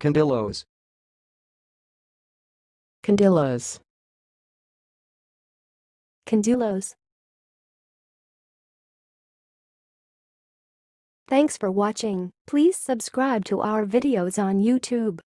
condylos, condylos, condylos. Thanks for watching. Please subscribe to our videos on YouTube.